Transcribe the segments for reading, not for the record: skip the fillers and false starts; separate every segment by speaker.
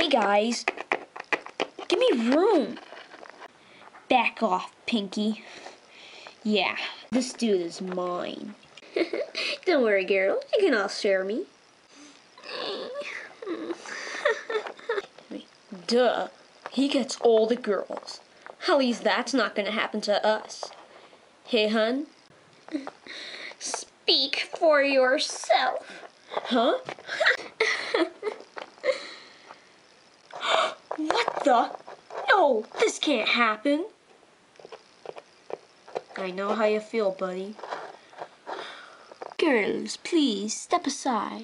Speaker 1: guys. Give me room. Back off, Pinky. Yeah, this dude is mine. Don't worry, girl. You can all share me. Duh. He gets all the girls. At least that's not gonna happen to us. Hey, hun? Speak for yourself. Huh? What the? No, this can't happen. I know how you feel, buddy. Girls, please step aside.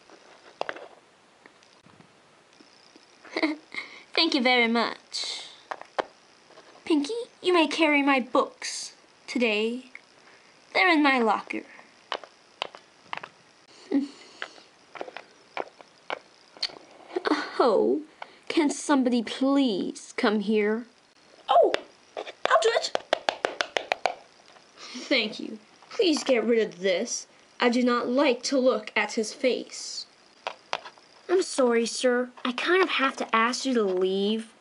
Speaker 1: Thank you very much. Pinky, you may carry my books today. They're in my locker. Oh, can somebody please come here? Oh, I'll do it. Thank you. Please get rid of this. I do not like to look at his face. I'm sorry, sir. I kind of have to ask you to leave.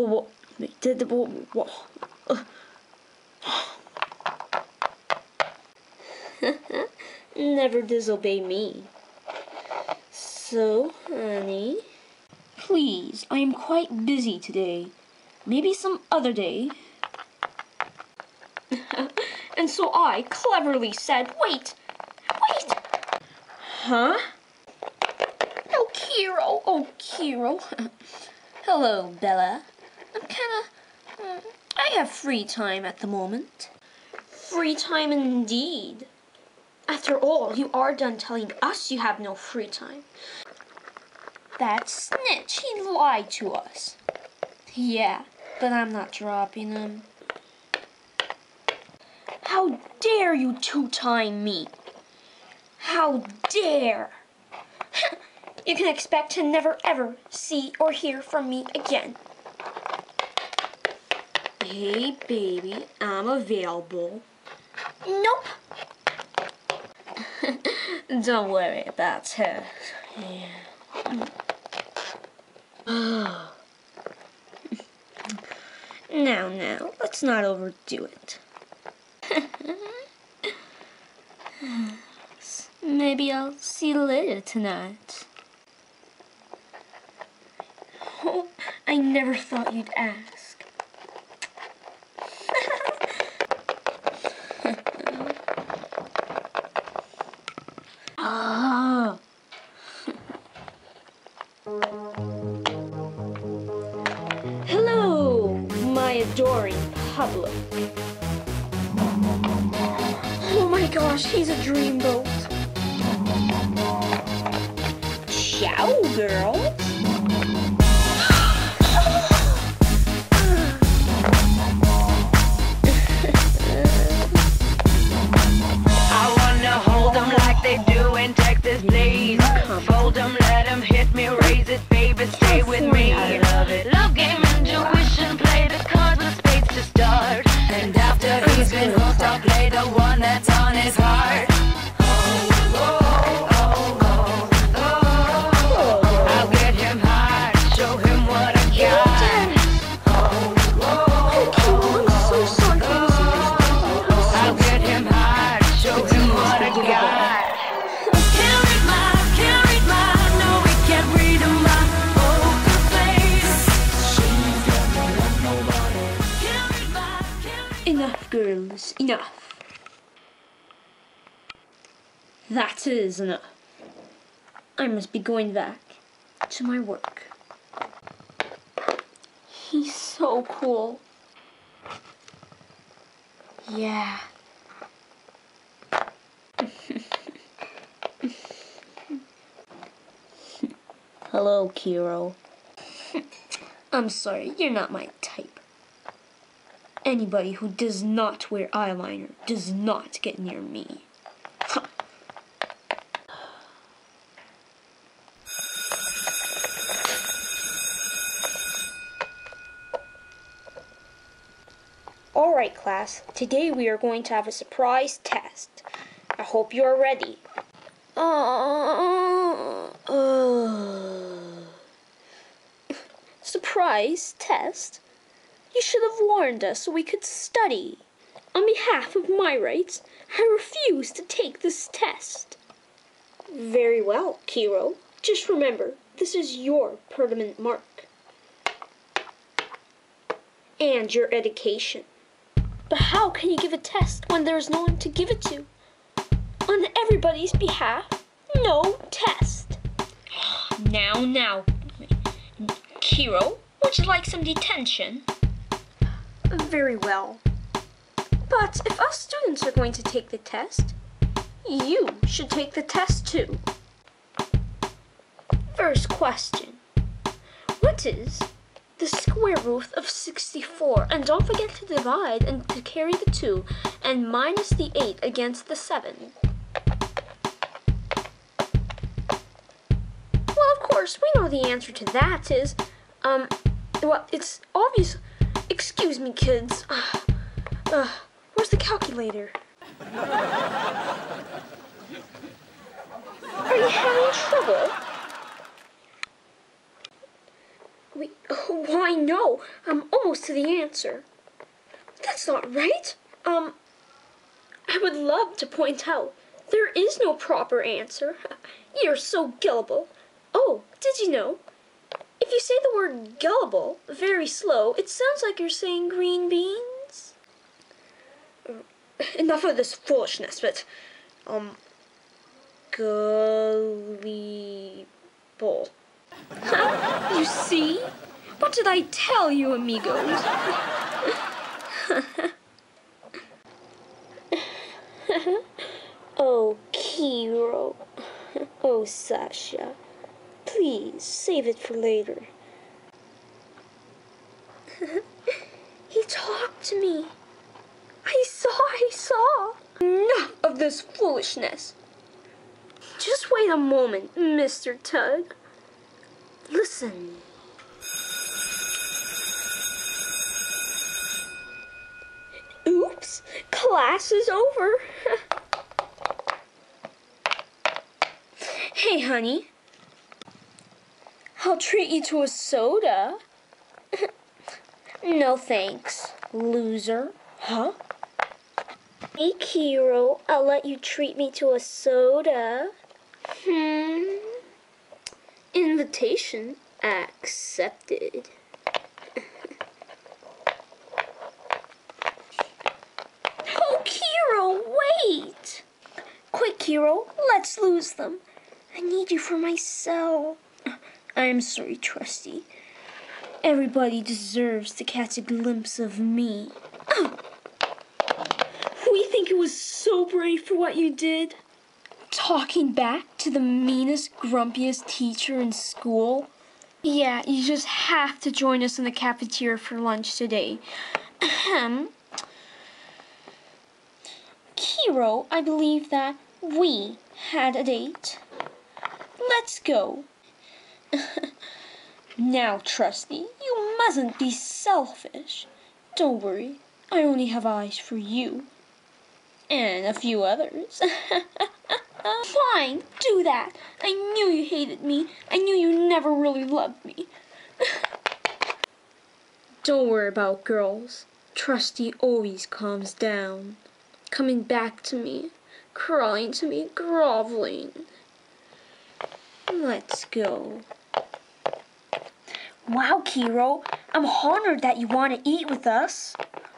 Speaker 1: Never disobey me. So, honey, please, I am quite busy today. Maybe some other day. And so I cleverly said, wait. Huh? Oh, Kiro. Hello, Bella. I have free time at the moment. Free time indeed. After all, you are done telling us you have no free time. That snitch, he lied to us. Yeah, but I'm not dropping him. How dare you two-time me? How dare! You can expect to never ever see or hear from me again. Hey, baby, I'm available. Nope. Don't worry about her. Yeah. Now, let's not overdo it. Maybe I'll see you later tonight. Oh, I never thought you'd ask. Ah. Hello, my adoring public. Oh my gosh, he's a dreamboat. Ciao, girls.
Speaker 2: I wanna hold them like they do in Texas, please. Fold them, let them hit me, raise it, baby, stay with me. I love it. Love game, intuition, play the cards with spades to start. And after he's been hooked, I'll play the one that's on his heart. I'll get him hard, show him what I got. I'll get him hard, show him what I got. Can't read my, no, we can't read my poker face. Can't read
Speaker 1: Enough, girls, enough. That is enough. I must be going back to my work. He's so cool. Yeah. Hello, Kiro. I'm sorry, you're not my type. Anybody who does not wear eyeliner does not get near me. Alright, class, today we are going to have a surprise test. I hope you are ready. surprise test? You should have warned us so we could study. On behalf of my rights, I refuse to take this test. Very well, Kiro. Just remember, this is your permanent mark. And your education. But how can you give a test when there's no one to give it to? On everybody's behalf, no test. Now. Kiro, would you like some detention? Very well. But if us students are going to take the test, you should take the test too. First question. What is the square root of 64? And don't forget to divide and to carry the 2 and minus the 8 against the 7. Well, of course, we know the answer to that is, well, it's obvious. Excuse me, kids. Where's the calculator? Are you having trouble? Why, no. I'm almost to the answer. That's not right. I would love to point out there is no proper answer. You're so gullible. Oh, did you know? If you say the word gullible very slow, it sounds like you're saying green beans. Enough of this foolishness, but, gullible. Huh? You see? What did I tell you, amigos? Oh, Kiro. Oh, Sasha. Please, save it for later. He talked to me. I saw. Enough of this foolishness. Just wait a moment, Mr. Tug. Listen. Oops, class is over. Hey, honey. I'll treat you to a soda. No thanks, loser. Huh? Hey, Kiro, I'll let you treat me to a soda. Invitation accepted. Oh, Kiro, wait! Quick, Kiro, let's lose them. I need you for myself. I'm sorry, Trusty. Everybody deserves to catch a glimpse of me. We think it was so brave for what you did. Talking back to the meanest, grumpiest teacher in school. Yeah, you just have to join us in the cafeteria for lunch today. Kiro, I believe that we had a date. Let's go. Now, Trusty, you mustn't be selfish. Don't worry, I only have eyes for you. And a few others. Fine, do that. I knew you hated me. I knew you never really loved me. Don't worry about girls. Trusty always calms down. Coming back to me, crawling to me, groveling. Let's go. Wow, Kiro, I'm honored that you want to eat with us.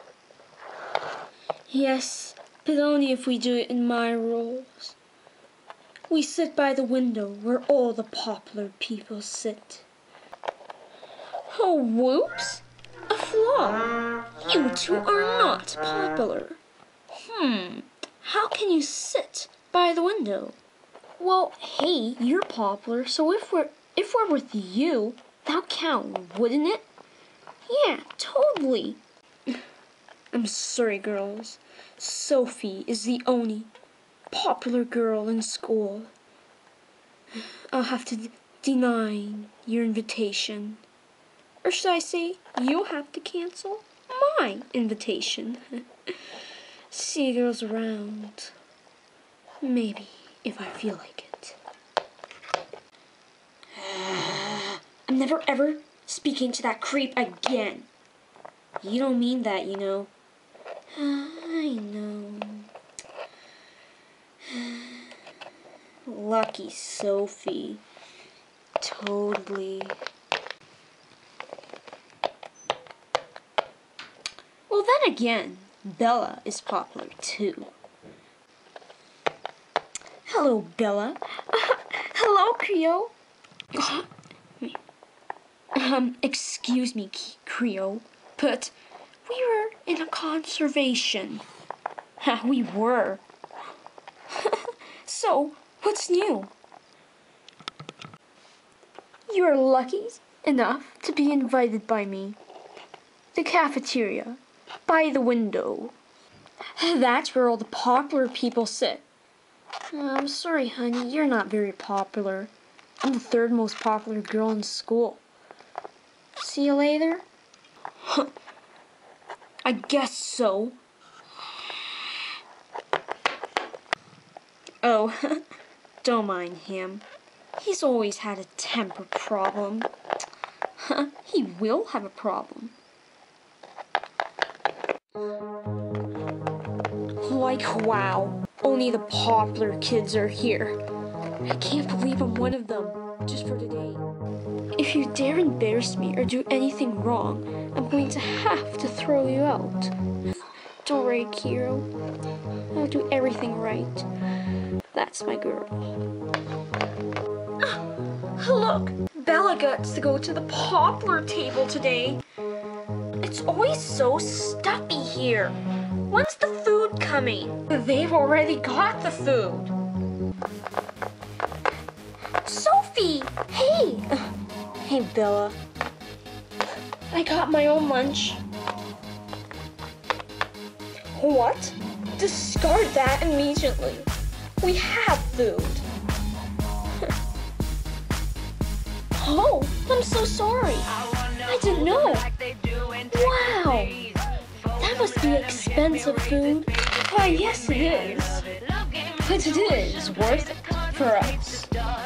Speaker 1: Yes, but only if we do it in my rules. We sit by the window where all the popular people sit. Oh, whoops! A flaw. You two are not popular. How can you sit by the window? Well, hey, you're popular, so if we're with you, that'll count, wouldn't it? Yeah, totally. I'm sorry, girls. Sophie is the only popular girl in school. I'll have to deny your invitation. Or should I say, you'll have to cancel my invitation. See you girls around. Maybe, if I feel like it. I'm never ever speaking to that creep again. You don't mean that, you know. I know. Lucky Sophie. Totally. Well, then again, Bella is popular too. Hello, Bella. Hello, Creole. Excuse me, Creole, but we were in a conservation. We were. So, what's new? You are lucky enough to be invited by me. The cafeteria, by the window. That's where all the popular people sit. I'm sorry, honey, you're not very popular. I'm the third most popular girl in school. See you later? I guess so. Oh, don't mind him. He's always had a temper problem. He will have a problem. Like, wow, only the popular kids are here. I can't believe I'm one of them, just for today. If you dare embarrass me or do anything wrong, I'm going to have to throw you out. Don't worry, Kiro. I'll do everything right. That's my girl. Look, Bella gets to go to the popular table today. It's always so stuffy here. When's the food coming? They've already got the food. Sophie! Hey! Hey, Bella. I got my own lunch. What? Discard that immediately. We have food. Oh, I'm so sorry. I didn't know. Wow. That must be expensive food. Why, yes, it is. But it is worth it for us.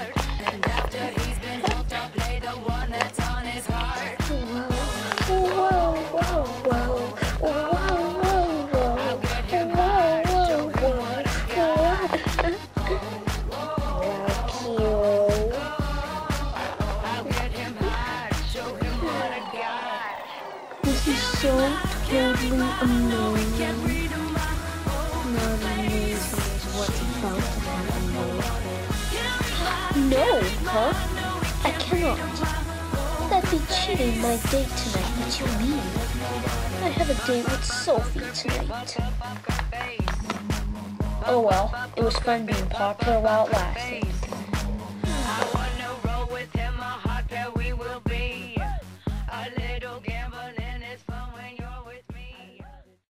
Speaker 1: This is so totally annoying. Not amazing is what's about to happen though. No, huh? I cannot. That'd be cheating my date tonight. What do you mean? I have a date with Sophie tonight. Oh well, it was fun being popular while it lasted.